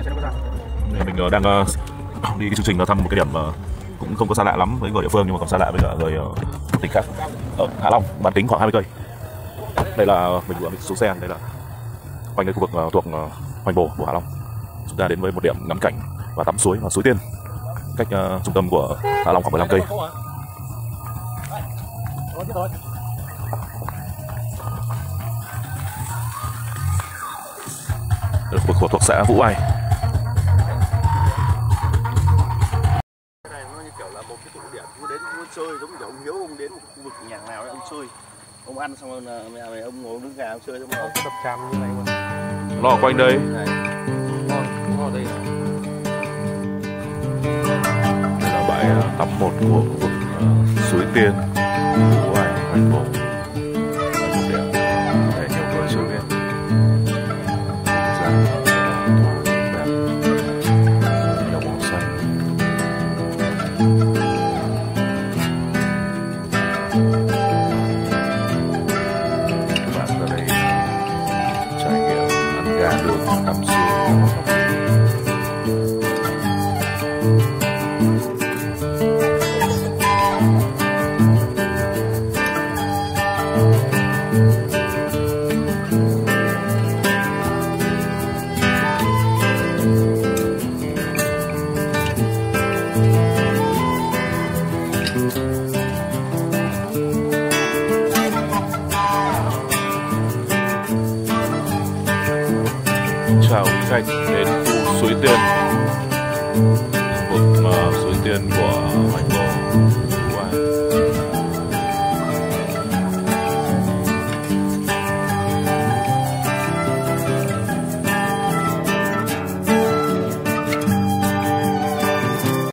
Mình đang đi cái chương trình là thăm một cái điểm cũng không có xa lạ lắm với người địa phương, nhưng mà còn xa lạ với cả người tỉnh khác ở Hạ Long, bán kính khoảng 20 cây. Đây là mình vừa xuống xe, đây là quanh cái khu vực thuộc Hoành Bồ của Hạ Long. Chúng ta đến với một điểm ngắm cảnh và tắm suối, suối Tiên, cách trung tâm của Hạ Long khoảng 15 cây. Đây là khu vực thuộc xã Vũ Ai. Chơi giống như ông Hiếu, ông đến một khu vực nhà nào ấy, ông chơi, ông ăn xong rồi mẹ mày ông ngồi đứng gà ông chơi, xong rồi Tập tràm như này mà Lo quanh đây. ngon đây. Đây là bãi tắm một của khu vực suối Tiên, Vũ Ai, Hoành Bồ. Để nhiều người chưa biết. Nhiều màu xanh. Các bạn ra đây trải nghiệm ăn gà luộc, tắm suối. Chào quý khách đến khu suối Tiên, khu vực suối Tiên của Hoành